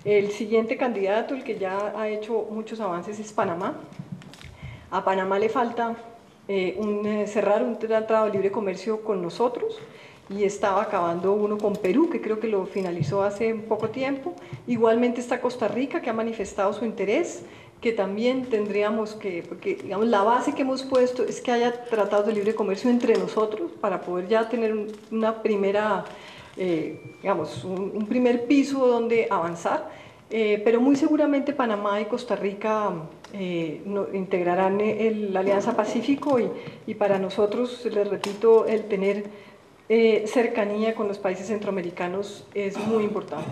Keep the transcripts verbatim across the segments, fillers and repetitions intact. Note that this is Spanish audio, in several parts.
El siguiente candidato, el que ya ha hecho muchos avances, es Panamá. A Panamá le falta eh, un, eh, cerrar un tratado de libre comercio con nosotros, y estaba acabando uno con Perú, que creo que lo finalizó hace poco tiempo. Igualmente está Costa Rica, que ha manifestado su interés, que también tendríamos que, porque digamos la base que hemos puesto es que haya tratados de libre comercio entre nosotros para poder ya tener una primera, eh, digamos, un, un primer piso donde avanzar, eh, pero muy seguramente Panamá y Costa Rica eh, no, integrarán el, la Alianza Pacífico, y, y para nosotros, les repito, el tener eh, cercanía con los países centroamericanos es muy importante.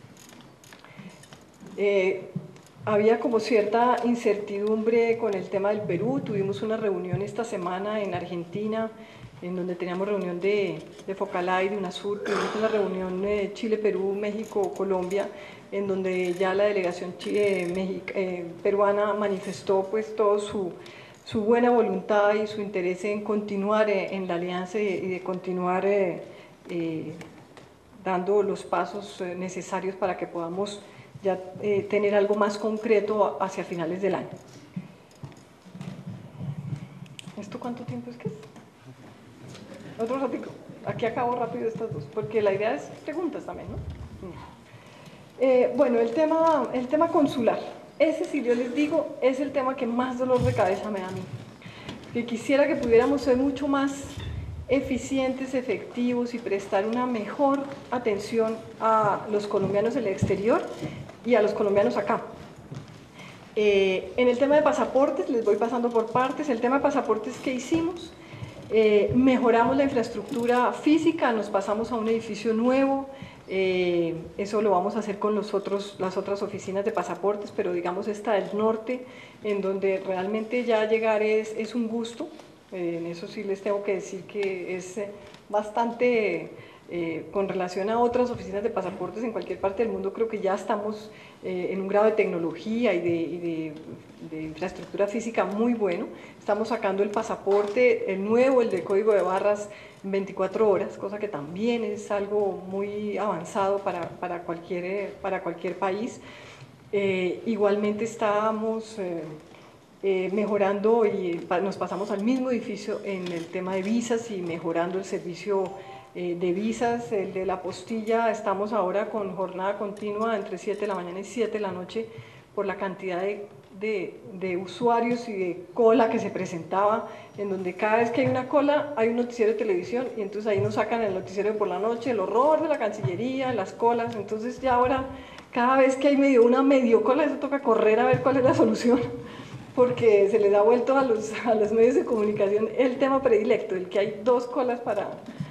Eh, había como cierta incertidumbre con el tema del Perú. Tuvimos una reunión esta semana en Argentina, en donde teníamos reunión de, de Focalay, de UNASUR, tuvimos una reunión de Chile, Perú, México, Colombia, en donde ya la delegación Chile, México, eh, peruana manifestó pues todo su, su buena voluntad y su interés en continuar eh, en la alianza y, y de continuar eh, eh, dando los pasos eh, necesarios para que podamos ya eh, tener algo más concreto hacia finales del año. ¿Esto cuánto tiempo es que es? Otro ratito. Aquí acabo rápido estas dos, porque la idea es preguntas también, ¿no? Eh, bueno, el tema, el tema consular. Ese, si yo les digo, es el tema que más dolor de cabeza me da a mí. Que quisiera que pudiéramos ser mucho más eficientes, efectivos y prestar una mejor atención a los colombianos en el exterior y a los colombianos acá. Eh, en el tema de pasaportes, les voy pasando por partes. El tema de pasaportes, ¿qué hicimos? Eh, mejoramos la infraestructura física, nos pasamos a un edificio nuevo. Eh, eso lo vamos a hacer con los otros, las otras oficinas de pasaportes, pero digamos esta del norte, en donde realmente ya llegar es, es un gusto. Eh, en eso sí les tengo que decir que es bastante... Eh, con relación a otras oficinas de pasaportes en cualquier parte del mundo, creo que ya estamos eh, en un grado de tecnología y, de, y de, de infraestructura física muy bueno. Estamos sacando el pasaporte, el nuevo, el de código de barras, en veinticuatro horas, cosa que también es algo muy avanzado para, para, cualquier, para cualquier país. Eh, igualmente estamos... Eh, Eh, mejorando, y nos pasamos al mismo edificio en el tema de visas y mejorando el servicio eh, de visas, el de la postilla. Estamos ahora con jornada continua entre siete de la mañana y siete de la noche por la cantidad de, de, de usuarios y de cola que se presentaba, en donde cada vez que hay una cola hay un noticiero de televisión, y entonces ahí nos sacan el noticiero de por la noche, el horror de la Cancillería, las colas. Entonces ya ahora cada vez que hay medio, una medio cola, eso toca correr a ver cuál es la solución, porque se les ha vuelto a los, a los medios de comunicación el tema predilecto, el que hay dos colas para,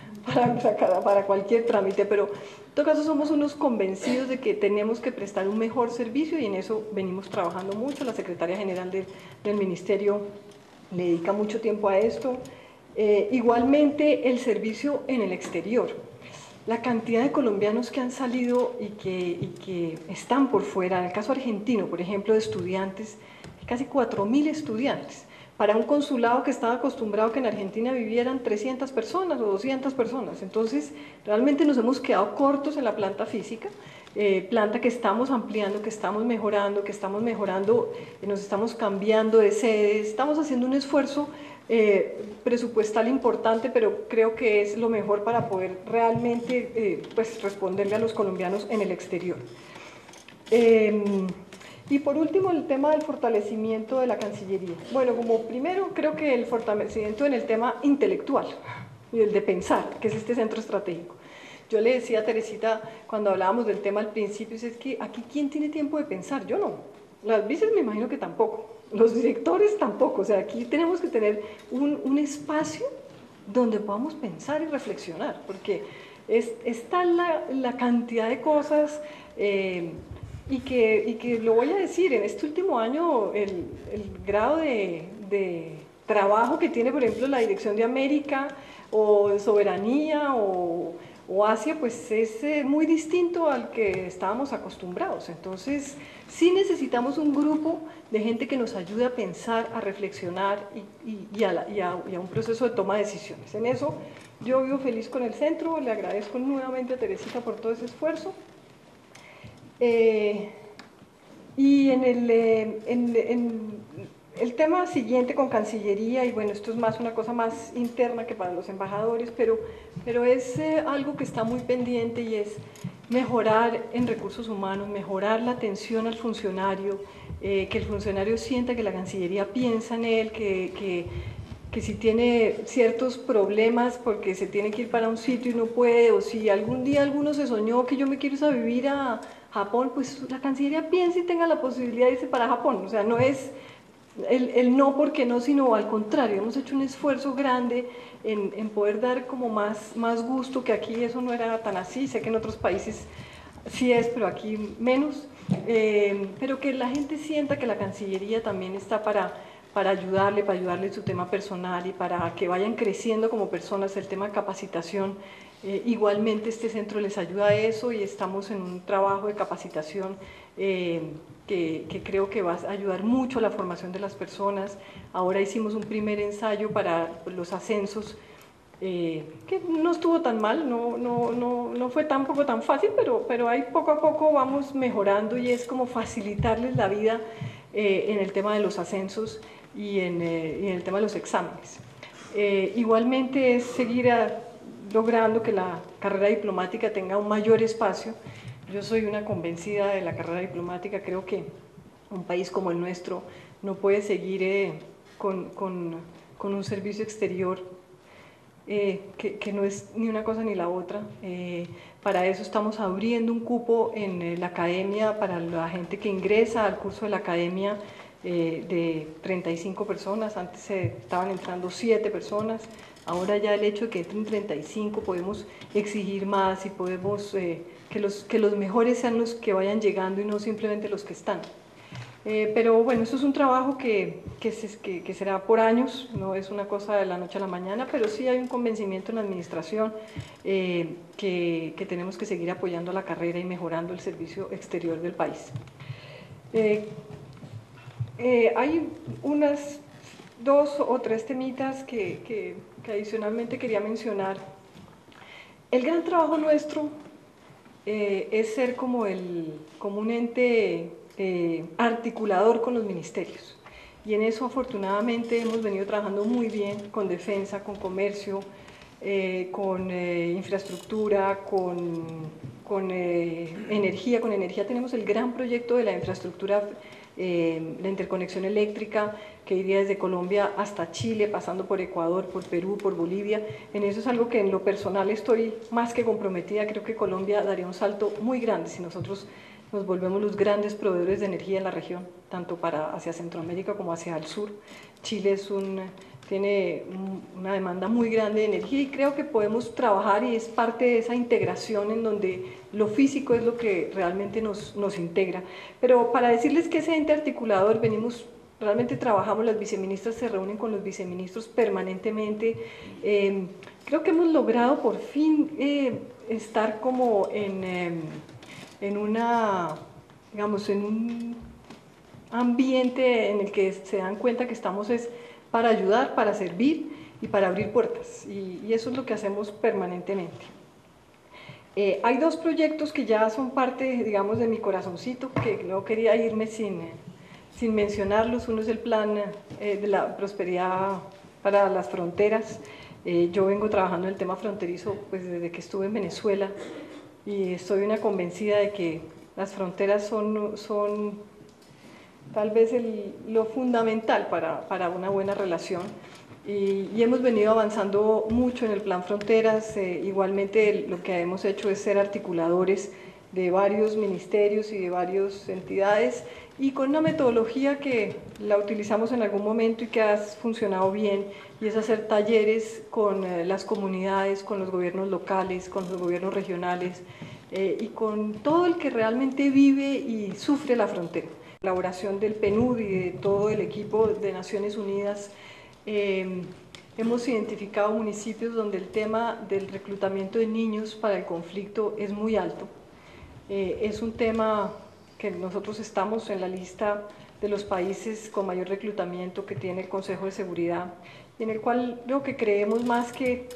para, para cualquier trámite. Pero en todo caso somos unos convencidos de que tenemos que prestar un mejor servicio, y en eso venimos trabajando mucho. La Secretaria General de, del Ministerio le dedica mucho tiempo a esto. Eh, igualmente el servicio en el exterior. La cantidad de colombianos que han salido y que, y que están por fuera, en el caso argentino, por ejemplo, de estudiantes, casi cuatro mil estudiantes, para un consulado que estaba acostumbrado que en Argentina vivieran trescientas personas o doscientas personas. Entonces, realmente nos hemos quedado cortos en la planta física, eh, planta que estamos ampliando, que estamos mejorando, que estamos mejorando, eh, nos estamos cambiando de sedes, estamos haciendo un esfuerzo eh, presupuestal importante, pero creo que es lo mejor para poder realmente eh, pues, responderle a los colombianos en el exterior. Eh, Y por último, el tema del fortalecimiento de la Cancillería. Bueno, como primero, creo que el fortalecimiento en el tema intelectual y el de pensar, que es este centro estratégico. Yo le decía a Teresita, cuando hablábamos del tema al principio, es que aquí, ¿quién tiene tiempo de pensar? Yo no. Las vices me imagino que tampoco. Los directores tampoco. O sea, aquí tenemos que tener un, un espacio donde podamos pensar y reflexionar, porque es, está la, la cantidad de cosas... Eh, Y que, y que lo voy a decir, en este último año el, el grado de, de trabajo que tiene, por ejemplo, la Dirección de América o Soberanía o, o Asia, pues es eh, muy distinto al que estábamos acostumbrados. Entonces, sí necesitamos un grupo de gente que nos ayude a pensar, a reflexionar y, y, y, a, la, y, a, y a un proceso de toma de decisiones. En eso yo vivo feliz con el centro, le agradezco nuevamente a Teresita por todo ese esfuerzo. Eh, y en el, eh, en, en el tema siguiente con Cancillería, y bueno, esto es más una cosa más interna que para los embajadores, pero, pero es eh, algo que está muy pendiente y es mejorar en recursos humanos, mejorar la atención al funcionario, eh, que el funcionario sienta que la Cancillería piensa en él, que, que, que si tiene ciertos problemas porque se tiene que ir para un sitio y no puede, o si algún día alguno se soñó que yo me quiero ir a vivir a Japón, pues la Cancillería piensa y tenga la posibilidad de irse para Japón, o sea, no es el, el no porque no, sino al contrario, hemos hecho un esfuerzo grande en, en poder dar como más, más gusto, que aquí eso no era tan así, sé que en otros países sí es, pero aquí menos, eh, pero que la gente sienta que la Cancillería también está para, para ayudarle, para ayudarle en su tema personal y para que vayan creciendo como personas, el tema de capacitación. Eh, igualmente este centro les ayuda a eso y estamos en un trabajo de capacitación eh, que, que creo que va a ayudar mucho a la formación de las personas. Ahora hicimos un primer ensayo para los ascensos, eh, que no estuvo tan mal, no, no, no, no fue tampoco tan fácil, pero, pero ahí poco a poco vamos mejorando y es como facilitarles la vida eh, en el tema de los ascensos y en, eh, y en el tema de los exámenes. Eh, igualmente es seguir a, logrando que la carrera diplomática tenga un mayor espacio. Yo soy una convencida de la carrera diplomática, creo que un país como el nuestro no puede seguir eh, con, con, con un servicio exterior eh, que, que no es ni una cosa ni la otra. Eh, para eso estamos abriendo un cupo en eh, la academia para la gente que ingresa al curso de la academia eh, de treinta y cinco personas, antes eh, estaban entrando siete personas. Ahora ya el hecho de que entren treinta y cinco podemos exigir más y podemos eh, que, los, que los mejores sean los que vayan llegando y no simplemente los que están. Eh, pero bueno, esto es un trabajo que, que, se, que, que será por años, no es una cosa de la noche a la mañana, pero sí hay un convencimiento en la administración eh, que, que tenemos que seguir apoyando la carrera y mejorando el servicio exterior del país. Eh, eh, hay unas dos o tres temitas que, que, que adicionalmente quería mencionar. El gran trabajo nuestro eh, es ser como, el, como un ente eh, articulador con los ministerios. Y en eso afortunadamente hemos venido trabajando muy bien con defensa, con comercio, eh, con eh, infraestructura, con, con eh, energía. Con energía tenemos el gran proyecto de la infraestructura, eh, la interconexión eléctrica, que iría desde Colombia hasta Chile, pasando por Ecuador, por Perú, por Bolivia. En eso es algo que en lo personal estoy más que comprometida. Creo que Colombia daría un salto muy grande si nosotros nos volvemos los grandes proveedores de energía en la región, tanto para hacia Centroamérica como hacia el sur. Chile es un, tiene una demanda muy grande de energía y creo que podemos trabajar y es parte de esa integración en donde lo físico es lo que realmente nos, nos integra. Pero para decirles que ese ente articulador venimos, realmente trabajamos, las viceministras se reúnen con los viceministros permanentemente. Eh, creo que hemos logrado por fin eh, estar como en... Eh, en una, digamos, en un ambiente en el que se dan cuenta que estamos es para ayudar, para servir y para abrir puertas, y, y eso es lo que hacemos permanentemente. Eh, hay dos proyectos que ya son parte, digamos, de mi corazoncito, que no quería irme sin, sin mencionarlos. Uno es el plan eh, de la prosperidad para las fronteras. Eh, yo vengo trabajando en el tema fronterizo pues, desde que estuve en Venezuela, y estoy una convencida de que las fronteras son, son tal vez el, lo fundamental para, para una buena relación. Y, y hemos venido avanzando mucho en el plan fronteras. Eh, igualmente lo que hemos hecho es ser articuladores de varios ministerios y de varias entidades, y con una metodología que la utilizamos en algún momento y que ha funcionado bien, y es hacer talleres con eh, las comunidades, con los gobiernos locales, con los gobiernos regionales eh, y con todo el que realmente vive y sufre la frontera. La colaboración del P N U D y de todo el equipo de Naciones Unidas, eh, hemos identificado municipios donde el tema del reclutamiento de niños para el conflicto es muy alto. Eh, es un tema que nosotros estamos en la lista de los países con mayor reclutamiento que tiene el Consejo de Seguridad, en el cual creo que creemos más que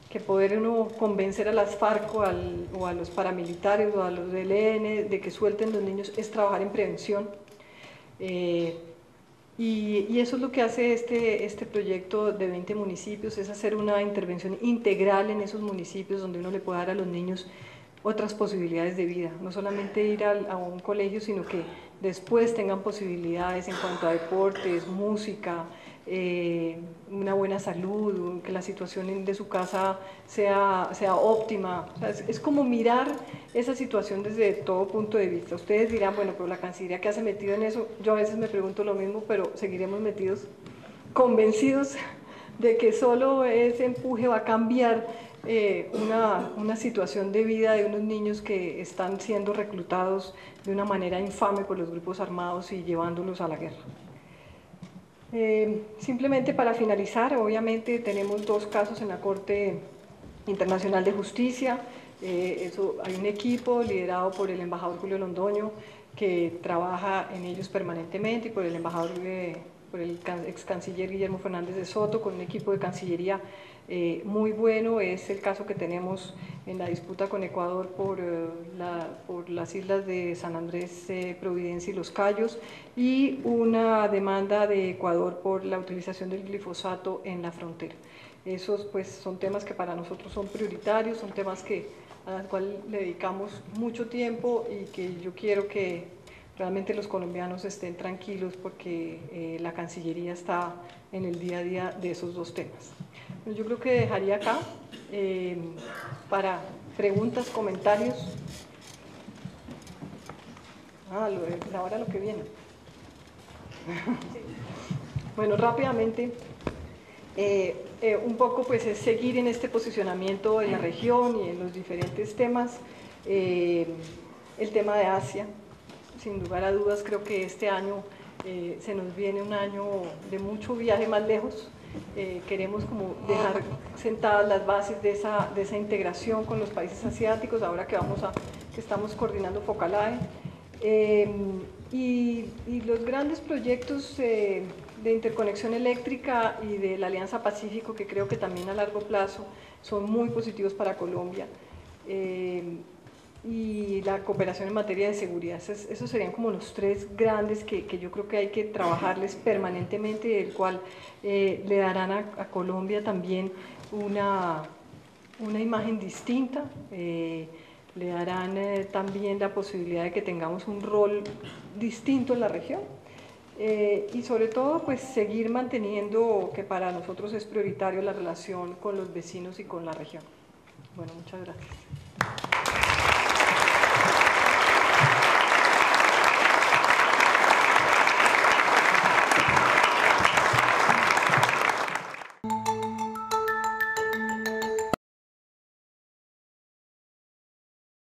que poder uno convencer a las FARC o, al, o a los paramilitares o a los E L N de que suelten los niños es trabajar en prevención. Eh, y, y eso es lo que hace este, este proyecto de veinte municipios, es hacer una intervención integral en esos municipios donde uno le pueda dar a los niños otras posibilidades de vida, no solamente ir a, a un colegio, sino que después tengan posibilidades en cuanto a deportes, música, eh, una buena salud, que la situación de su casa sea, sea óptima. O sea, es, es como mirar esa situación desde todo punto de vista. Ustedes dirán, bueno, pero la Cancillería, ¿qué hace metido en eso? Yo a veces me pregunto lo mismo, pero seguiremos metidos, convencidos de que solo ese empuje va a cambiar Eh, una, una situación de vida de unos niños que están siendo reclutados de una manera infame por los grupos armados y llevándolos a la guerra. Eh, simplemente para finalizar, obviamente tenemos dos casos en la Corte Internacional de Justicia. Eh, eso, hay un equipo liderado por el embajador Julio Londoño que trabaja en ellos permanentemente y por el embajador, eh, por el ex canciller Guillermo Fernández de Soto, con un equipo de Cancillería eh, muy bueno. Es el caso que tenemos en la disputa con Ecuador por, eh, la, por las islas de San Andrés, eh, Providencia y Los Cayos, y una demanda de Ecuador por la utilización del glifosato en la frontera. Esos pues son temas que para nosotros son prioritarios, son temas que, a los cuales le dedicamos mucho tiempo y que yo quiero que realmente los colombianos estén tranquilos porque eh, la Cancillería está en el día a día de esos dos temas. Yo creo que dejaría acá eh, para preguntas, comentarios. Ah, lo de, ahora lo que viene. Bueno, rápidamente, eh, eh, un poco pues es seguir en este posicionamiento en la región y en los diferentes temas. Eh, el tema de Asia, sin lugar a dudas, creo que este año eh, se nos viene un año de mucho viaje más lejos. Eh, queremos como dejar sentadas las bases de esa, de esa integración con los países asiáticos, ahora que, vamos a, que estamos coordinando Focalae. Eh, y, y los grandes proyectos eh, de interconexión eléctrica y de la Alianza Pacífico, que creo que también a largo plazo son muy positivos para Colombia. Eh, y la cooperación en materia de seguridad. Esos, esos serían como los tres grandes que, que yo creo que hay que trabajarles permanentemente, el cual eh, le darán a, a Colombia también una, una imagen distinta, eh, le darán eh, también la posibilidad de que tengamos un rol distinto en la región. Eh, y sobre todo pues seguir manteniendo, que para nosotros es prioritario, la relación con los vecinos y con la región. Bueno, muchas gracias.